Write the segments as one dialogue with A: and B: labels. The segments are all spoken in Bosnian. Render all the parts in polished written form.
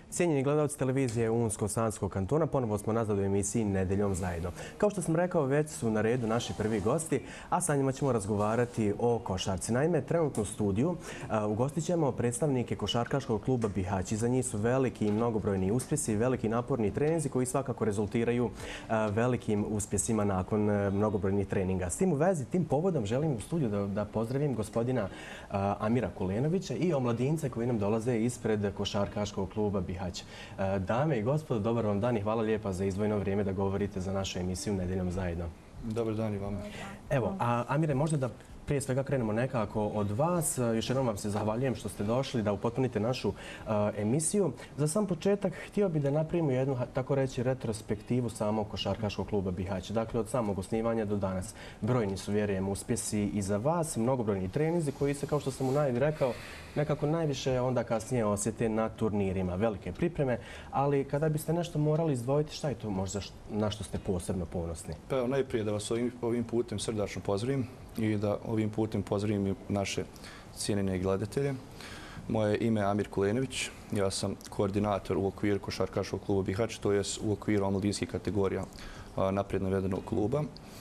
A: Cijenjeni gledalci televizije Unsko-Sanskog kantona, ponovo smo nazad u emisiji Nedeljom zajedno. Kao što sam rekao, već su na redu naši prvi gosti, a sa njima ćemo razgovarati o košarci. Naime, trenutno u studiju ugostit ćemo predstavnike košarkaškog kluba Bihać. Iza njih su veliki i mnogobrojni uspjesi, veliki naporni treninzi koji svakako rezultiraju velikim uspjesima nakon mnogobrojnih treninga. S tim u vezi, tim povodom želim u studiju da pozdravim gospodina Amira Kulenovića i omladince koji nam dolaze ispred košarkaškog kluba Bihać. Dame i gospodo, dobar vam dan i hvala lijepa za izdvojeno vrijeme da govorite za našu emisiju Nedeljom zajedno.
B: Dobar dan i vama.
A: Evo, Amire, možda da prije svega krenemo nekako od vas. Još jednom vam se zahvaljujem što ste došli da upotpunite našu emisiju. Za sam početak htio bih da napravimo jednu, tako reći, retrospektivu samog košarkaškog kluba Bihać. Dakle, od samog osnivanja do danas. Brojni su, vjerujem, uspjesi i za vas, mnogobrojni treninzi koji se, kao što sam u najavi rekao, nekako najviše onda kasnije osjete na turnirima. Velike pripreme, ali kada biste nešto morali izdvojiti, šta je to možda na što ste posebno ponosni?
B: Pa evo, najprije da vas ovim putem srdačno pozdravim i da ovim putem pozdravim i naše cijenjene gledatelje. Moje ime je Amir Kulenović, ja sam koordinator u okviru košarkaškog kluba Bihać, to je u okviru omladinskih kategorija naprijed navedenog kluba.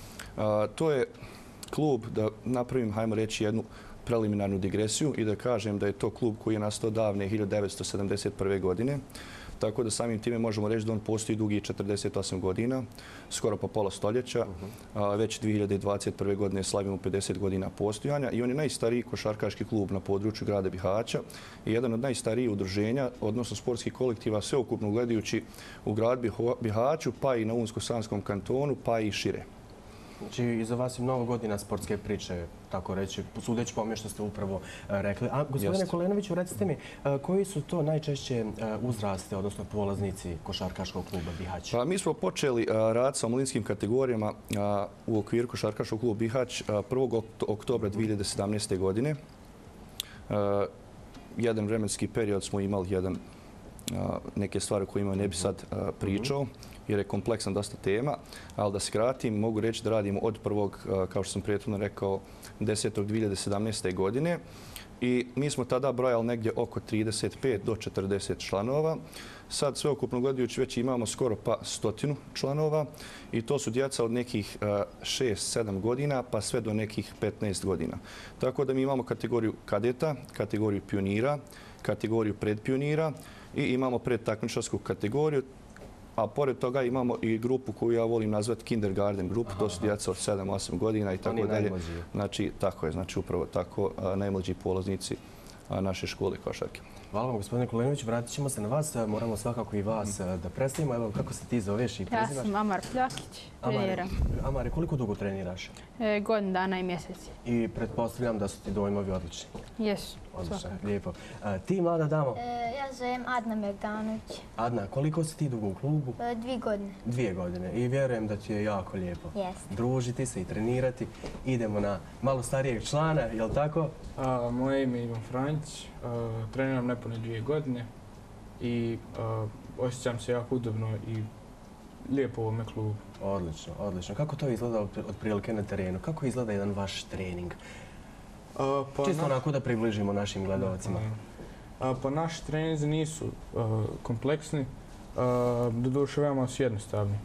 B: To je klub, da napravim, hajmo reći, jednu preliminarnu digresiju i da kažem da je to klub koji je nastao davne 1971. godine. Tako da samim time možemo reći da on postoji dugi 48 godina, skoro pa pola stoljeća. Već 2021. godine slavimo 50 godina postojanja i on je najstariji košarkaški klub na području grada Bihaća i jedan od najstarijih udruženja, odnosno sportskih kolektiva, sveukupno gledajući u gradu Bihaću, pa i na Unsko-Sanskom kantonu, pa i šire.
A: Znači, iza vas je mnogo godina sportske priče, tako reći, sudeći po ome što ste upravo rekli. A gospodine Kulenoviću, recite mi, koji su to najčešće uzraste, odnosno polaznici košarkaškog kluba Bihać?
B: Pa, mi smo počeli rad sa omladinskim kategorijama u okviru košarkaškog kluba Bihać 1. oktobra 2017. godine. Jedan vremenski period smo imali neke stvari koje ne bi sad pričao, jer je kompleksan dosta tema, ali da skratim, mogu reći da radimo od prvog, kao što sam prethodno rekao, 10.2017. godine i mi smo tada brojali negdje oko 35 do 40 članova. Sad sveukupno gledajući već imamo skoro pa 100 članova i to su djeca od nekih 6-7 godina pa sve do nekih 15 godina. Tako da mi imamo kategoriju kadeta, kategoriju pionira, kategoriju predpionira i imamo predtakmičarsku kategoriju. A pored toga imamo i grupu koju ja volim nazvati kindergarten grupu, to su djeca od 7-8 godina i tako dalje. Znači, tako je, znači upravo tako najmlađi polaznici naše škole košarke.
A: Hvala vam, gospodine Kulenović. Vratit ćemo se na vas. Moramo svakako i vas da predstavimo. Evo, kako se ti zoveš i prezivaš?
C: Ja sam Amar Pljakić, treniram.
A: Amare, koliko dugo treniraš?
C: Godinu dana i mjeseci.
A: I pretpostavljam da su ti dojmovi odlični.
C: Jesu.
A: Odlično, lijepo. Ti, mlada damo?
D: Ja zovem Adna Megdanović.
A: Adna, koliko si ti dugo u klubu?
D: 2 godine.
A: 2 godine. I vjerujem da ti je jako lijepo družiti se i trenirati. Idemo na malo starijeg člana, je li tako?
E: Moje ime je Ivan Franjić, treniram nepune 2 godine i osjećam se jako udobno i lijepo u ovome klubu.
A: Odlično, odlično. Kako to izgleda otprilike na terenu? Kako izgleda jedan vaš trening? Čisto onako da približimo našim gledalcima.
E: Pa naši treninzi nisu kompleksni, doduše veoma su jednostavni.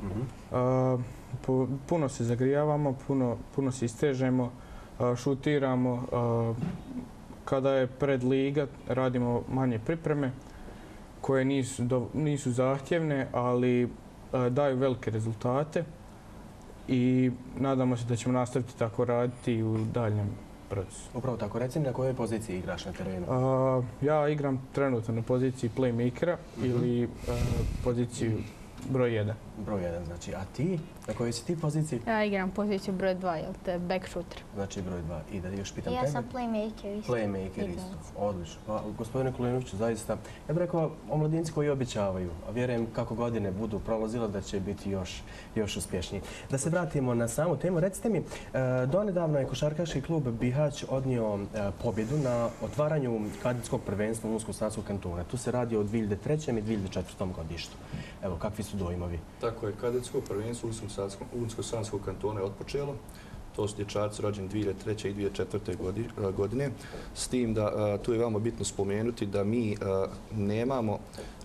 E: Puno se zagrijavamo, puno se istežemo, šutiramo. Kada je pred liga radimo manje pripreme koje nisu zahtjevne, ali daju velike rezultate i nadamo se da ćemo nastaviti tako raditi u daljem procesu.
A: Upravo tako. Reci mi na kojoj poziciji igraš na terenu?
E: Ja igram trenutno na poziciji playmakera ili poziciju broj 1.
A: Broj 1, znači. A ti? Na kojoj si ti poziciji?
C: Ja igram poziciju broj 2, jel te back shooter.
A: Znači broj 2. I da još pitam tebe?
D: Ja sam playmaker isto.
A: Playmaker isto. Odlično. Pa, gospodine Kulenoviću, zaista, ja bih rekao, omladinci koji obećavaju, a vjerujem kako godine budu prolazile da će biti još uspješniji. Da se vratimo na samu temu. Recite mi, donedavno je košarkaški klub Bihać odnio pobjedu na otvaranju kadetskog prvenstva Unsko-Sanskog kantona. Tu se radi o 2003. i 2004. godištu. Evo, kakvi su dojmovi?
B: Tako je, kadetsko prvenstvo Unsko-Sanskog kantona je otpočelo. To su dječaci rođeni 2003. i 2004. godine. S tim da tu je veoma bitno spomenuti da mi nemamo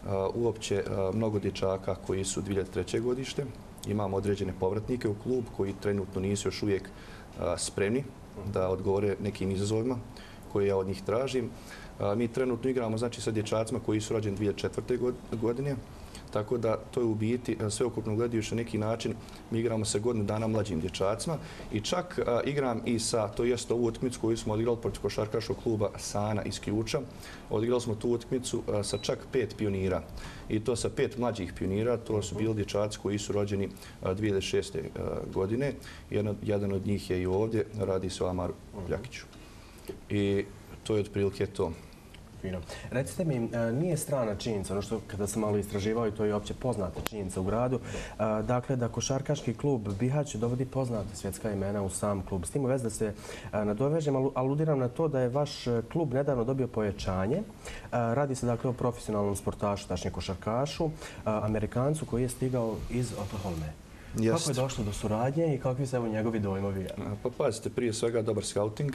B: uopće mnogo dječaka koji su 2003. godište. Imamo određene povratnike u klub koji trenutno nisu još uvijek spremni da odgovore nekim izazovima koje ja od njih tražim. Mi trenutno igramo znači, sa dječacima koji su rođeni 2004. godine, tako da to je u biti sveukupno gledajući na neki način mi igramo sa godinu dana mlađim dječacima i čak igram i sa, to jest ovu utakmicu koju smo odigrali protiv košarkaškog kluba Sana iz Ključa. Odigrali smo tu utakmicu sa čak 5 pionira i to sa 5 mlađih pionira. To su bili dječaci koji su rođeni 2006. godine. Jedan od njih je i ovdje, radi se o Amaru Pljakiću. I to je otprilike to.
A: Fino. Recite mi, nije strana činjenica, ono što kada sam malo istraživao i to je opće poznata činjenica u gradu, dakle da košarkaški klub Bihać dovodi poznata svjetska imena u sam klub. S tim u vezi da se nadovežem, aludiram na to da je vaš klub nedavno dobio pojačanje. Radi se dakle o profesionalnom sportašu, tačnije košarkašu, Amerikancu koji je stigao iz Oklahome. Kako je došlo do suradnje i kakvi su evo njegovi dojmovi?
B: Pa pazite, prije svega dobar scouting,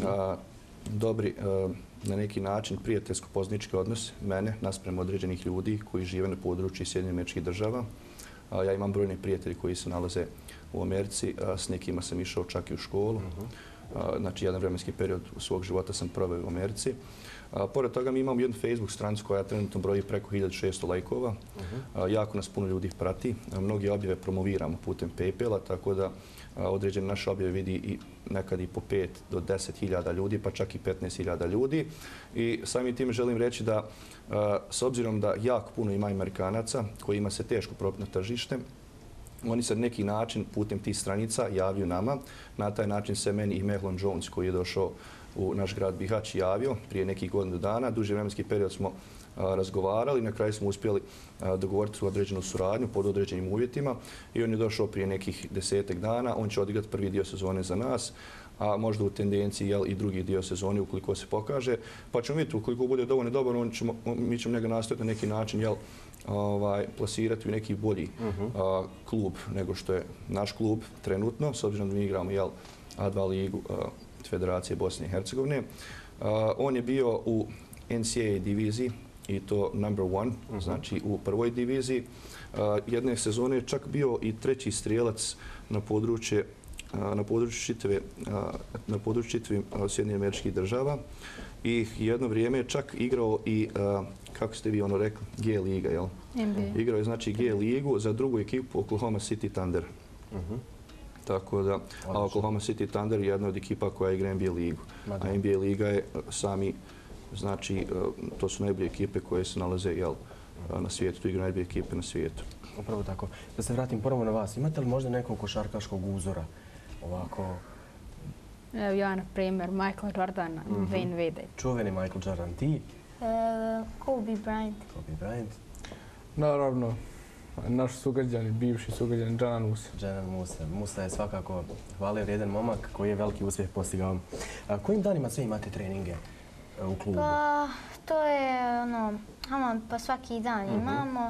B: dobri na neki način prijateljsko-poznanički odnos mene naspram određenih ljudi koji žive na području Sjedinjenih Američkih Država. Ja imam brojne prijatelji koji se nalaze u Americi, s nekima sam išao čak i u školu. Znači, jedan vremenski period svog života sam proveo u Americi. Pored toga mi imamo jednu Facebook stranicu koja trenutno broji preko 1600 lajkova. Jako nas puno ljudi prati. Mnogi objave promoviramo putem PayPala, tako da određene naše objave vidi i nekad i po 5 do 10.000 ljudi, pa čak i 15.000 ljudi. I samim tim želim reći da s obzirom da jako puno ima Amerikanaca kojima se teško probiti na tržište, oni se na neki način putem tih stranica javio nama. Na taj način se meni i Mehlon Jones koji je došao u naš grad Bihać javio prije nekih godinu dana. Duži vremenski period smo razgovarali, na kraju smo uspjeli dogovoriti određenu suradnju pod određenim uvjetima i on je došao prije nekih 10 dana. On će odigrati prvi dio sezone za nas, a možda u tendenciji i drugi dio sezone ukoliko se pokaže. Pa ćemo vidjeti, ukoliko bude dovoljno dobar, mi ćemo njega nastaviti na neki način plasirati u neki bolji klub nego što je naš klub trenutno, s obzirom da mi igramo A2 ligu Federacije Bosne i Hercegovine. On je bio u NCAA diviziji i to number 1, znači u prvoj diviziji. Jedne sezone je čak bio i treći strijelac na području čitave Sjedinjenih Američkih Država i jedno vrijeme je čak igrao i, kako ste vi ono rekli, G liga, jel?
C: NBA.
B: Igrao je znači G ligu za drugu ekipu Oklahoma City Thunder. Tako da, Oklahoma City Thunder je jedna od ekipa koja igra NBA ligu. A NBA liga je sami, znači, to su najbolje ekipe koje se nalaze na svijetu, tu igra najbolje ekipe na svijetu.
A: Upravo tako. Da se vratim prvo na vas. Imate li možda nekog košarkaškog uzora? Ovako...
C: Evo ja, na primjer, Michael Jordan, Wayne Wade.
A: Čuveni Michael Jordan, ti?
D: Kobe Bryant.
A: Kobe Bryant.
E: Naravno, naš sugrađani, bivši sugrađani, Džanan Musa.
A: Džanan Musa. Musa je svakako hvale vrijedan momak koji je veliki uspjeh postigao. Kojim danima sve imate treninge u klubu?
D: Pa, to je pa svaki dan imamo.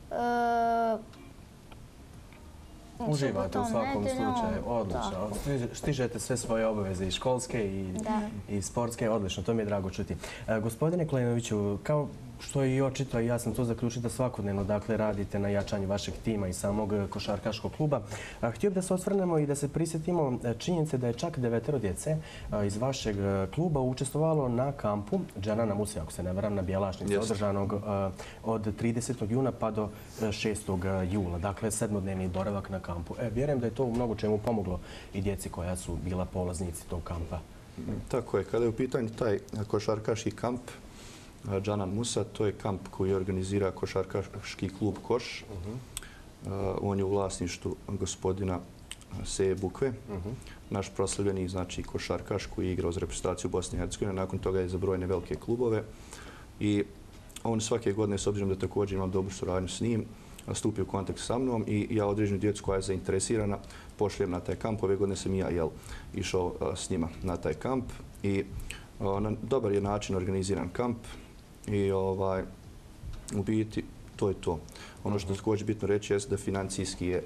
A: Uživate u svakom slučaju, odlično. Stižete sve svoje obaveze i školske i sportske, odlično, to mi je drago čuti. Gospodine Klejnoviću, kao što je i očito, i ja sam to zaključio da svakodnevno radite na jačanju vašeg tima i samog košarkaškog kluba. Htio bih da se osvrnemo i da se prisjetimo činjenice da je čak 9 djece iz vašeg kluba učestvovalo na kampu Džanana Muse, ako se ne varam, na Bjelašnici, održanog od 30. juna pa do 6. jula. Dakle, 7-dnevni boravak na kampu. Vjerujem da je to u mnogo čemu pomoglo i djeci koja su bila polaznici tog kampa.
B: Tako je. Kada je u pitanju taj košarkaški kamp Džanan Musa, to je kamp koji organizira košarkaški klub Koš. On je u vlasništvu gospodina Seje Bukve, naš proslavljeni košarkaš koji je igrao za reprezentaciju Bosne i Hercegovine. Nakon toga je za brojne velike klubove i on svake godine, s obzirom da također imam dobru suradnju s njim, stupio u kontakt sa mnom i ja određenu djecu koja je zainteresirana pošlijem na taj kamp. Ove godine sam i ja išao s njima na taj kamp i na dobar je način organiziran kamp i u biti to je to. Ono što je također bitno reći je da financijski je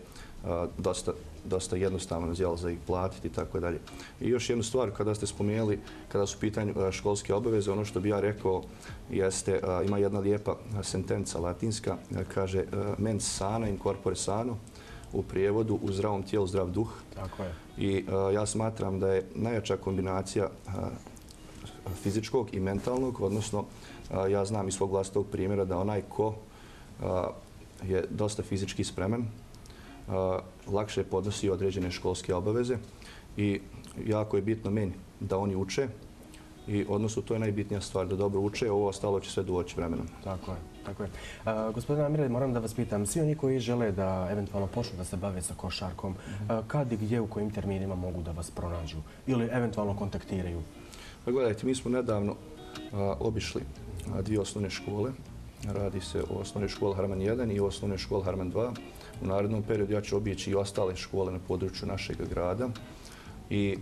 B: dosta jednostavno za ih platiti i tako dalje. I još jednu stvar, kada ste spomenuli, kada su u pitanju školske obaveze, ono što bi ja rekao jeste, ima jedna lijepa sentenca latinska, kaže mens sana in corpore sano, u prijevodu u zdravom tijelu zdrav duh.
A: Tako je.
B: I ja smatram da je najjača kombinacija fizičkog i mentalnog, odnosno ja znam iz svog vlastitog primjera da onaj ko je dosta fizički spreman, lakše podnosi određene školske obaveze i jako je bitno meni da oni uče i odnosno to je najbitnija stvar, da dobro uče, ovo ostalo će sve doći vremenom.
A: Tako je, tako je. Gospodine Amire, moram da vas pitam, svi oni koji žele da eventualno počnu da se bave sa košarkom, kad i gdje, u kojim terminima mogu da vas pronađu ili eventualno kontaktiraju?
B: Pa gledajte, mi smo nedavno obišli dvije osnovne škole. Radi se o osnovnoj školi Harman 1 i o osnovnoj školi Harman 2. U narednom periodu ja ću obići i ostale škole na području našeg grada i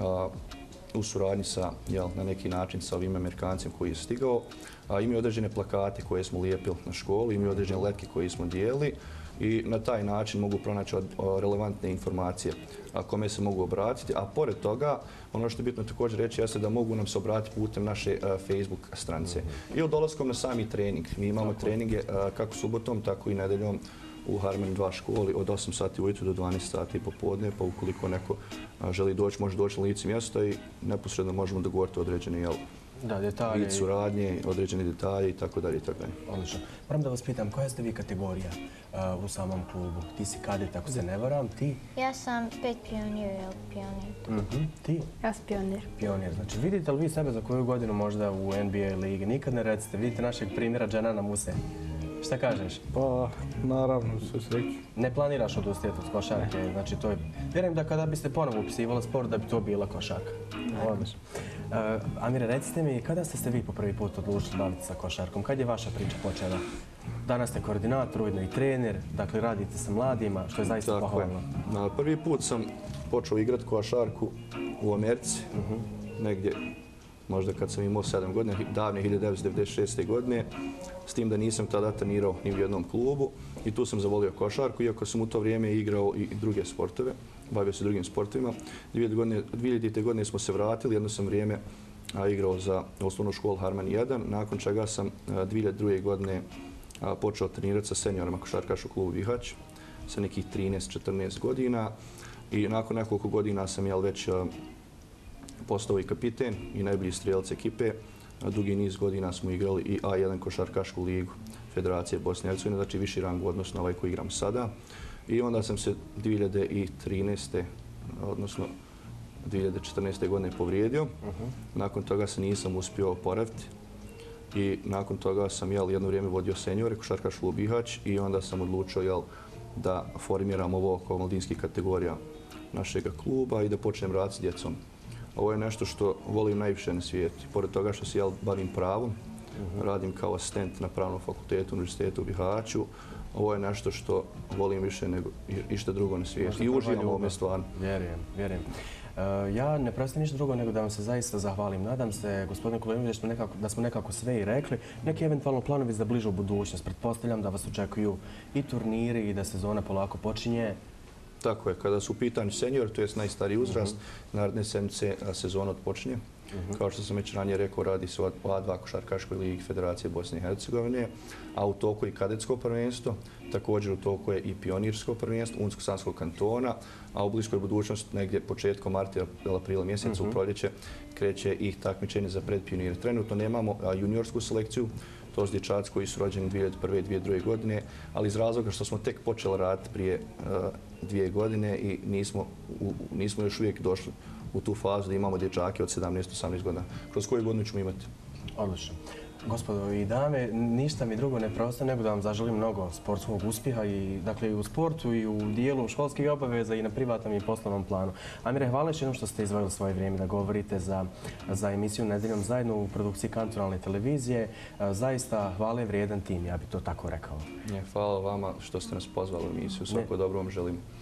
B: u suradnji sa, na neki način, sa ovim Amerikancem koji je stigao. Imaju određene plakate koje smo lijepili na školu, imaju određene letke koje smo dijeli i na taj način mogu pronaći relevantne informacije kome se mogu obratiti. A pored toga, ono što je bitno također reći jeste da mogu nam se obratiti putem naše Facebook stranice. Ili dolaskom na sami trening. Mi imamo treninge kako subotom, tako i nedeljom u Harman 2 školi od 8 sati ujutro do 12 sati popodne, pa ukoliko neko želi doći, može doći na lice mjesta i neposredno možemo dogovoriti određene vid suradnje, određene detalje i tako dalje.
A: Odlično. Moram da vas pitam, koja ste vi kategorija u samom klubu? Ti si kadet, ako se ne varam, ti?
D: Ja sam 5 pionir.
A: Ti?
C: Ja sam pionir.
A: Pionir. Znači, vidite li vi sebe za koju godinu možda u NBA ligi? Nikad ne recite, vidite našeg primjera Džanana Muse. Šta kažeš?
E: Pa, naravno, sve sreću.
A: Ne planiraš odustajati od košarke, znači to je... Vjerujem da kada biste ponovo upisivali sport da bi to bila košarka. Odlično. Amire, recite mi, kada ste vi po prvi put odlučili baviti sa košarkom? Kad je vaša priča počela? Danas ste koordinator, ujedno i trener, dakle radite sa mladima, što je zaista pohvalno.
B: Prvi put sam počeo igrati košarku u Americi, negdje možda kad sam imao 7 godina, davne 1996. godine, s tim da nisam tada trenirao ni u jednom klubu i tu sam zavolio košarku, iako sam u to vrijeme igrao i druge sportove, bavio se drugim sportovima. 2000. godine smo se vratili, jedno sam vrijeme igrao za osnovnu školu Harman 1, nakon čega sam 2002. godine počeo trenirati sa seniorima košarkaša u klubu Bihać sa nekih 13-14 godina i nakon nekoliko godina sam već postao i kapiten i najbolji strelac ekipe. Dugi niz godina smo igrali i A1 košarkašku ligu Federacije Bosne i Hercegovine, znači viši rang u odnosu na ovaj koji igram sada. I onda sam se 2013. odnosno 2014. godine povrijedio. Nakon toga se nisam uspio oporaviti i nakon toga sam jedno vrijeme vodio seniore košarkašku klub Bihać i onda sam odlučio da formiram ovo oko mladinskih kategorija našeg kluba i da počnem raditi s djecom. Ovo je nešto što volim najviše na svijetu. Pored toga što se bavim pravom, radim kao asistent na Pravnom fakultetu Univerzitetu u Bihaću. Ovo je nešto što volim više nego išta drugo na svijetu. I uživam u ovome stvarno.
A: Vjerujem. Ja ne prosim ništa drugo nego da vam se zaista zahvalim. Nadam se, gospodine Kulenović, da smo nekako sve i rekli. Neki eventualno planovi za bližu budućnost. Pretpostavljam da vas očekuju i turniri i da sezona polako počinje.
B: Tako je, kada su u pitanju senior, to je najstariji uzrast, naredne sedmice sezona odpočinje. Kao što sam već ranije rekao, radi se o A2 košarkaškoj ligi Federacije Bosne i Hercegovine, a u toku je kadetsko prvenstvo, također u toku je i pionirsko prvenstvo Unsko-Sanskog kantona, a u bliskoj budućnosti negdje početkom marta ili aprila mjeseca u proljeće kreće i takmičenje za predpionire. Trenutno nemamo juniorsku selekciju, to su dječaci koji su rođeni 2001. i 2002. godine, ali iz razloga što smo tek počeli raditi prije 2 godine i nismo još uvijek došli u tu fazu da imamo dječake od 17-18 godina. Kroz koju godinu ćemo imati?
A: Odlično. Gospodo i dame, ništa mi drugo ne preostaje nego da vam zaželim mnogo sportskog uspjeha i u sportu i u dijelu školskih obaveza i na privatnom i poslovnom planu. Amire, hvala još jednom što ste izdvojili svoje vrijeme da govorite za emisiju Nedeljom zajedno u produkciji kantonalne televizije. Zaista hvale vrijedan tim, ja bih to tako rekao.
B: Hvala vama što ste nas pozvali u emisiju. Svako dobro vam želim.